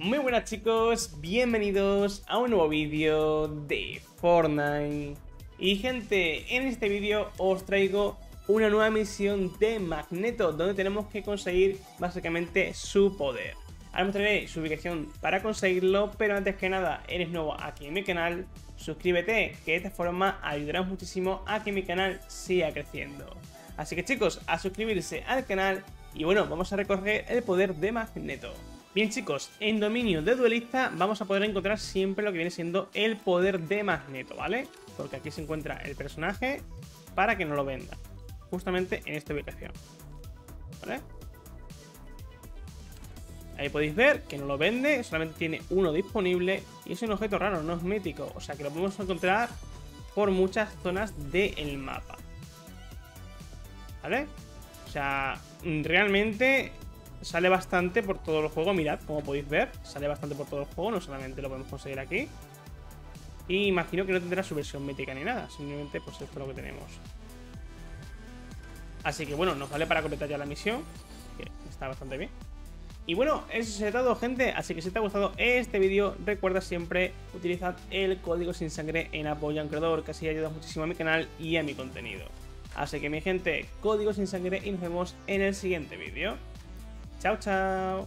Muy buenas chicos, bienvenidos a un nuevo vídeo de Fortnite. Y gente, en este vídeo os traigo una nueva misión de Magneto, donde tenemos que conseguir básicamente su poder. Ahora mostraré su ubicación para conseguirlo, pero antes que nada, eres nuevo aquí en mi canal, suscríbete, que de esta forma ayudarás muchísimo a que mi canal siga creciendo. Así que chicos, a suscribirse al canal y bueno, vamos a recorrer el poder de Magneto. Bien chicos, en dominio de duelista vamos a poder encontrar siempre lo que viene siendo el poder de Magneto, ¿vale? Porque aquí se encuentra el personaje para que no lo venda, justamente en esta ubicación, ¿vale? Ahí podéis ver que no lo vende, solamente tiene uno disponible y es un objeto raro, no es mítico, o sea que lo podemos encontrar por muchas zonas del mapa, ¿vale? O sea, realmente sale bastante por todo el juego, mirad, como podéis ver, sale bastante por todo el juego, no solamente lo podemos conseguir aquí. Y imagino que no tendrá su versión mítica ni nada, simplemente pues esto es lo que tenemos. Así que bueno, nos vale para completar ya la misión, que está bastante bien. Y bueno, eso sería todo gente, así que si te ha gustado este vídeo, recuerda siempre utilizar el código sin sangre en apoyo a un creador, que así ayuda muchísimo a mi canal y a mi contenido. Así que mi gente, código sin sangre y nos vemos en el siguiente vídeo. Chao, chao.